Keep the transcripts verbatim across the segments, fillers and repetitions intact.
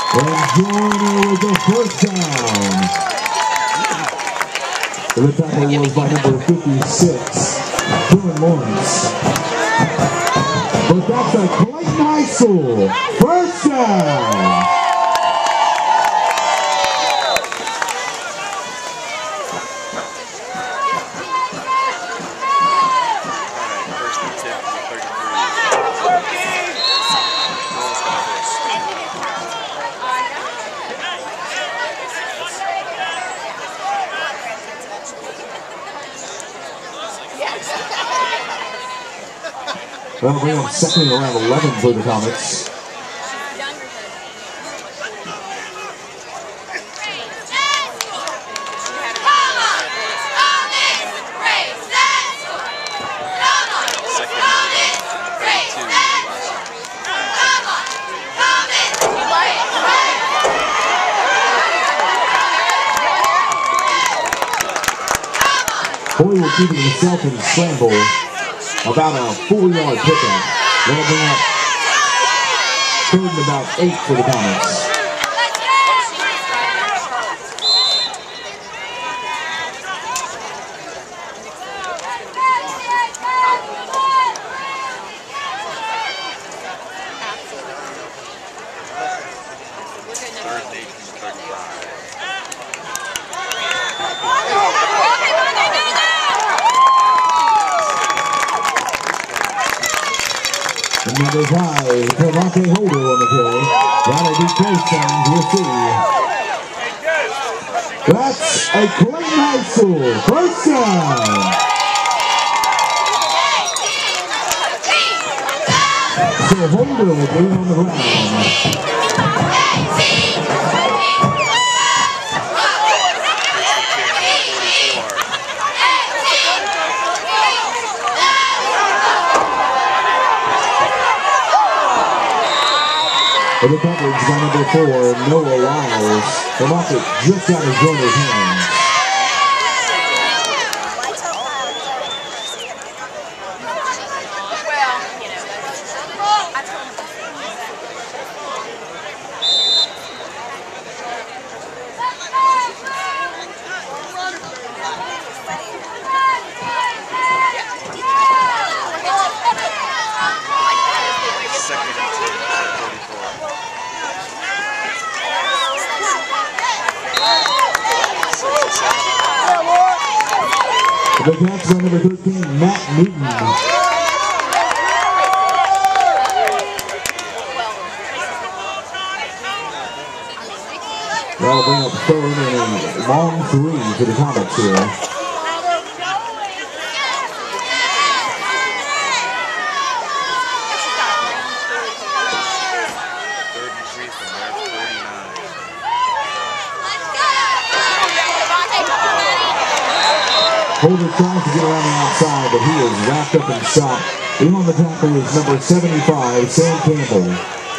And Joyner with the first down. The tackle was by number fifty-six, Dylan Lawrence. But that's a Clayton High School first down. That'll bring up second and around eleven for the Comets. Boy will keep it himself in scramble. About a four-yard pickup. That'll bring up third and about eight for the Comets. Number five, Devontae Holder on the play. That'll be close, and we'll see. That's a Clayton High School first down. So Holder will be on the ground. For the coverage by number four, Noah Lyles. The rocket just out of Joyner's hands. The catch by number thirteen, Matt Newton. That'll bring up third and a long three for the Comets here. Holder tries to get around the outside, but he is wrapped up and stopped. In on the tackle is number seventy-five, Sam Campbell.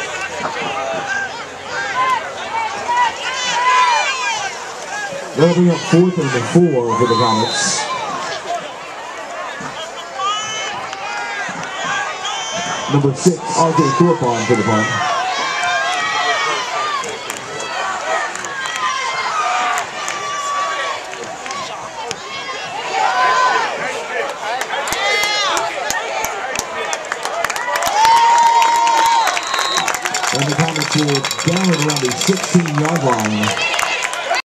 That'll bring up fourth and four for the Comets. Number six, R J Thorpe on for the punt. And the Comets are down around the sixteen-yard line.